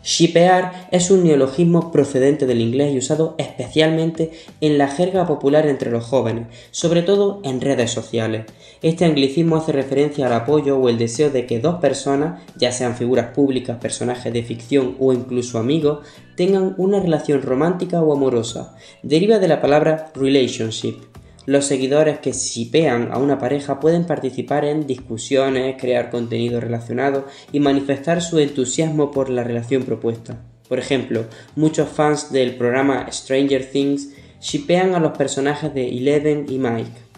Shippear es un neologismo procedente del inglés y usado especialmente en la jerga popular entre los jóvenes, sobre todo en redes sociales. Este anglicismo hace referencia al apoyo o el deseo de que dos personas, ya sean figuras públicas, personajes de ficción o incluso amigos, tengan una relación romántica o amorosa. Deriva de la palabra relationship. Los seguidores que shippean a una pareja pueden participar en discusiones, crear contenido relacionado y manifestar su entusiasmo por la relación propuesta. Por ejemplo, muchos fans del programa Stranger Things shippean a los personajes de Eleven y Mike.